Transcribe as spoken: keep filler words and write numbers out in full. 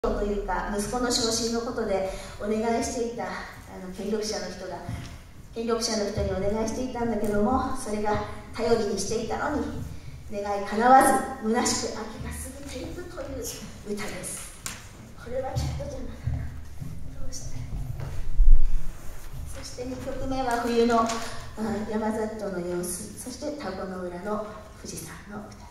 というか息子の昇進のことでお願いしていたあの権力者の人が権力者の人にお願いしていたんだけども、それが頼りにしていたのに願い叶わず虚しく秋が過ぎていくという歌です。これはきっとじゃないかな。どうしてそしてにきょくめは冬の山里の様子、そして田子の浦の富士山の歌。